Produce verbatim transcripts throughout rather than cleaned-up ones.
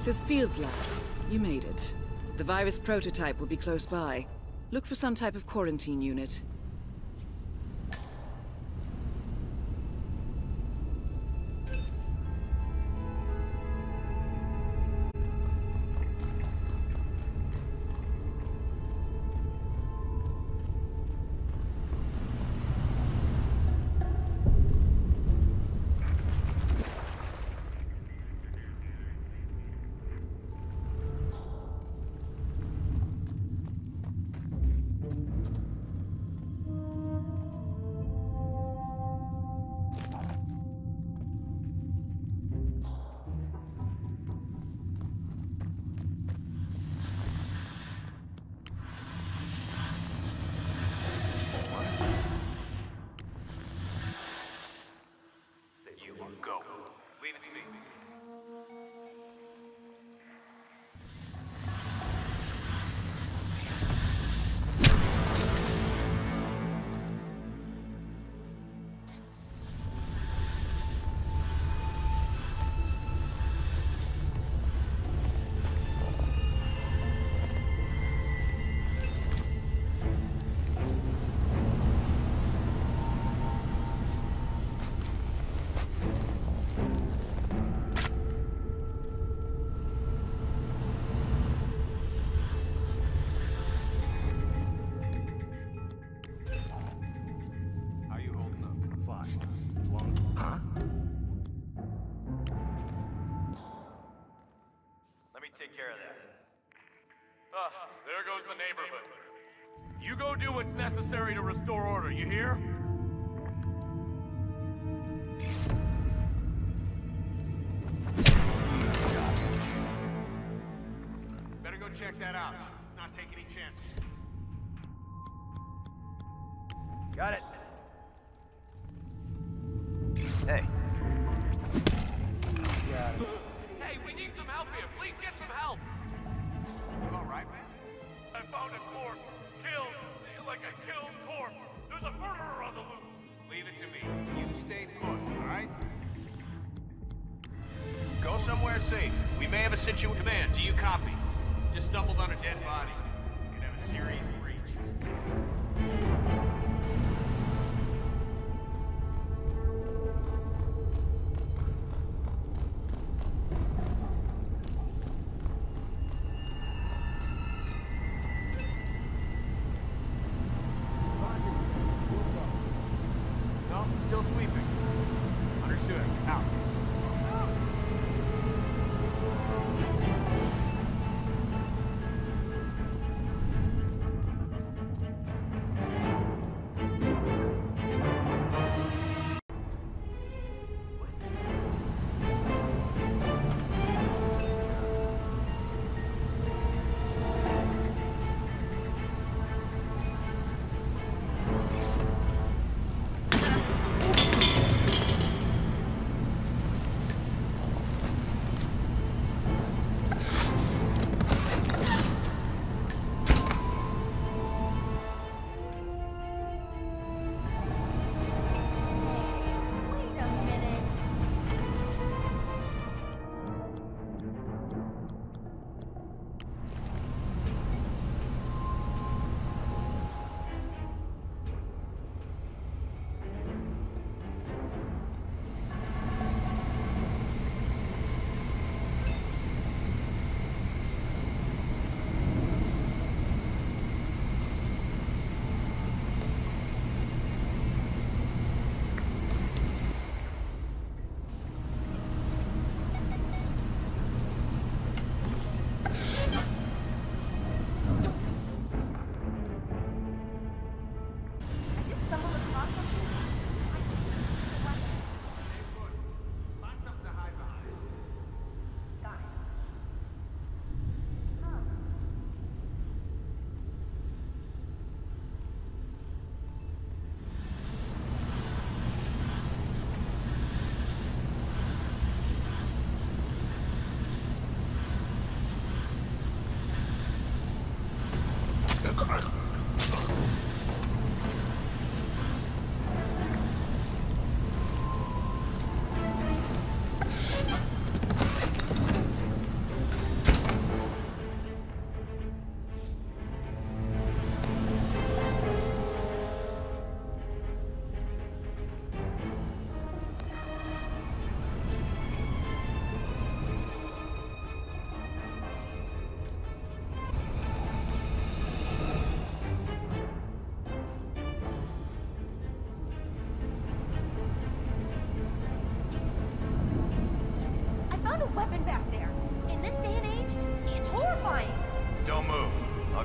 This field lab, you made it. The virus prototype will be close by. Look for some type of quarantine unit. Take care of that. Ah, there goes the neighborhood. You go do what's necessary to restore order, you hear? Better go check that out. Let's not take any chances. Got it. Hey. Got it. Hey, we need some help here. Please get some help. You all right, man? I found a corpse. Killed. Like a killed corpse. There's a murderer on the loose. Leave it to me. You stay put, all right? Go somewhere safe. We may have a situation. Command, do you copy? Just stumbled on a dead body. Could have a serious breach. Still sweeping. Understood. Out.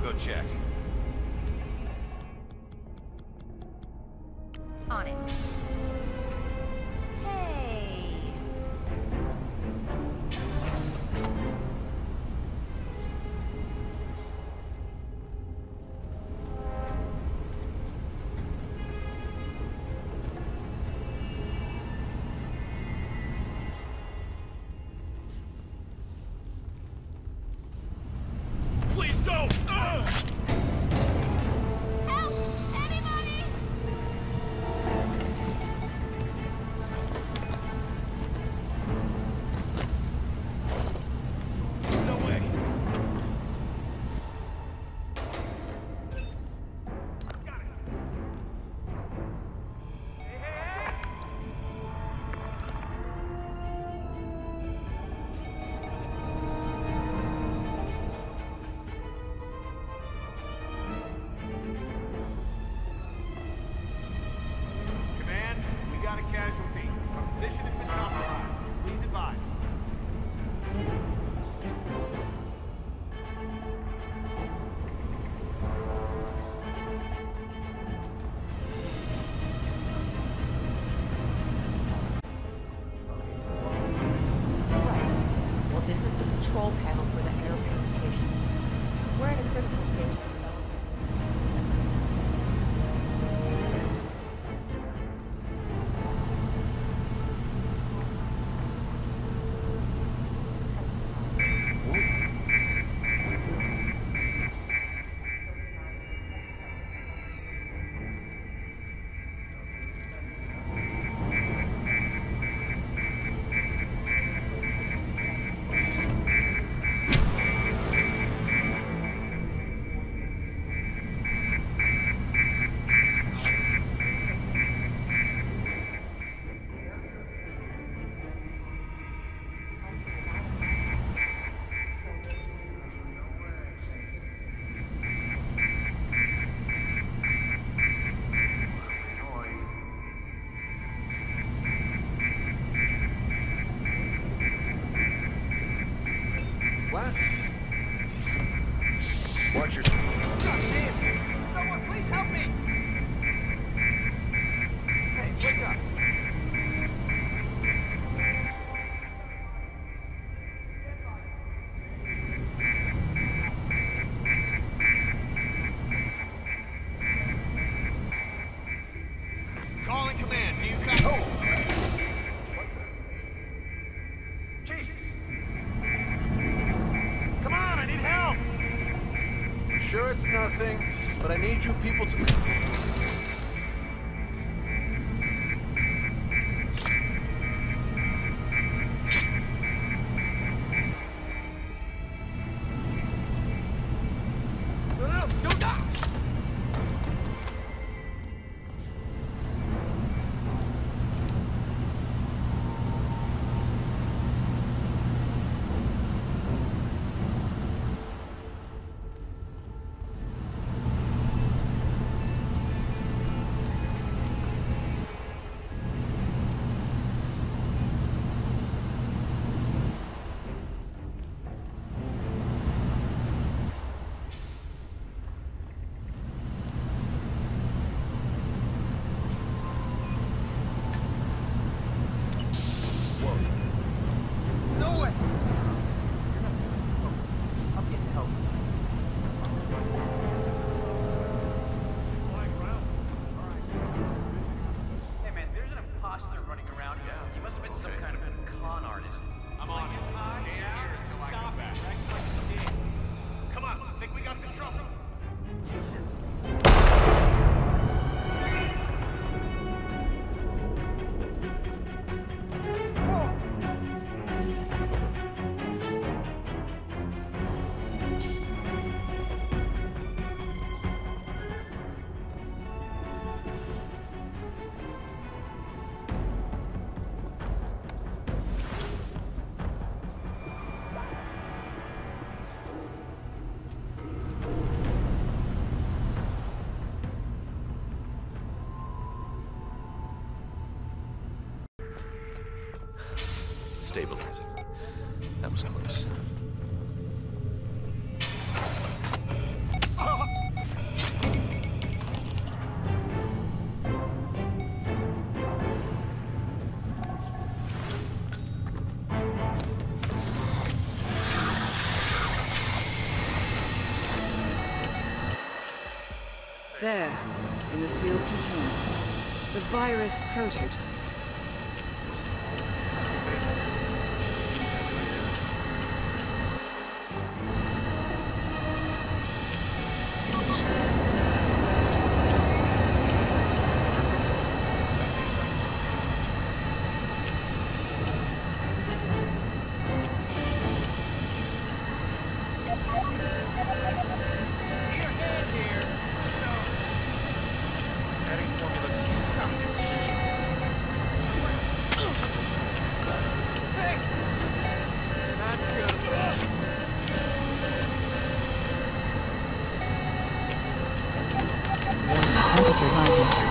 go check. On it. Hey. Please don't! Ugh! Help! Anybody! No way! Got it! Hey, hey, hey! Command, we got a casualty. Our position has been compromised. Please advise. Right. Well, this is the control panel for the air purification system. We're in a critical stage of development. What? Watch your... Someone please help me! Hey, wake up! Calling command, do you come... Oh! Jesus! Come on, I need help! I'm sure it's nothing, but I need you people to... No, no, no, don't die! Stabilizing. That was close. There, in the sealed container. The virus prototype. Temperature rising.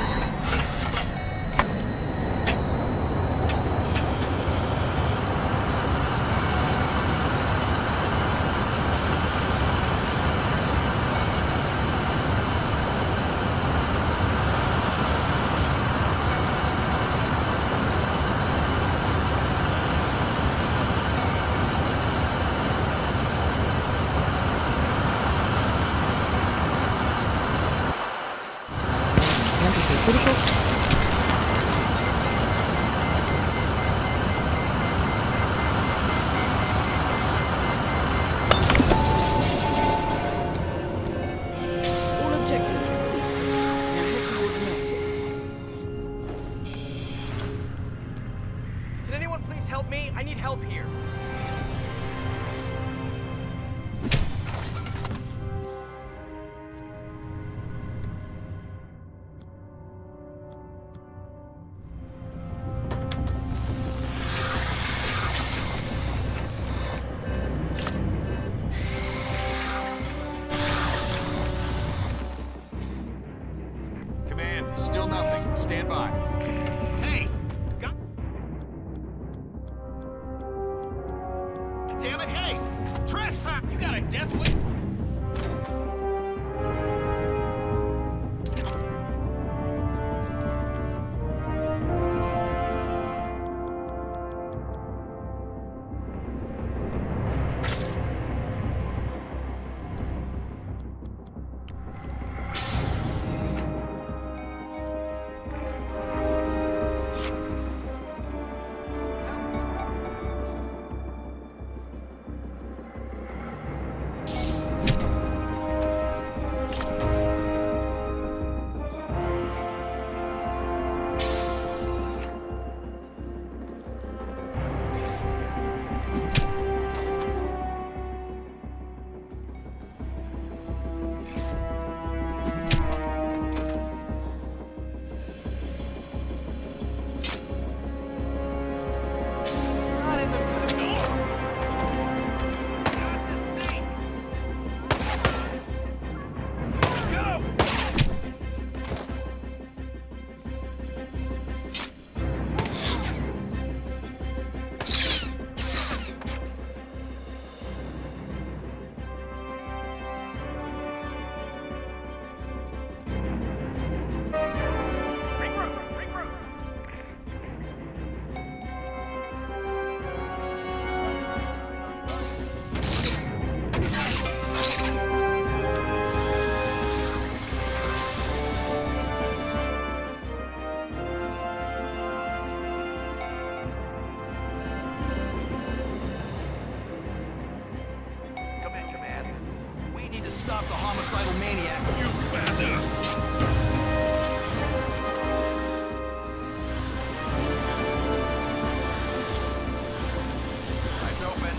Still nothing. Stand by. Hey! Got... Damn it, hey! Trespass! You got a death wish? Stop the homicidal maniac. You bastard! Eyes open.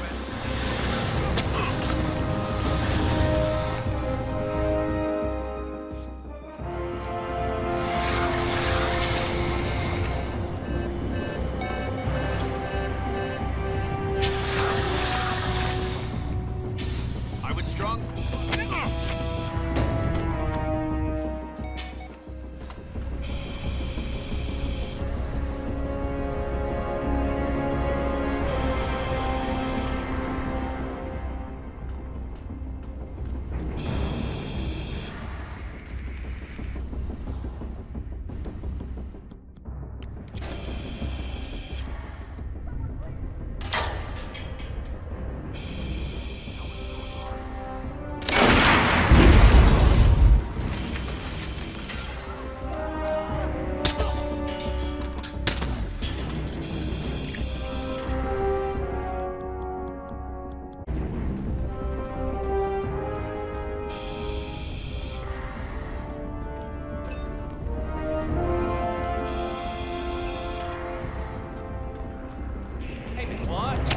I would strong. What?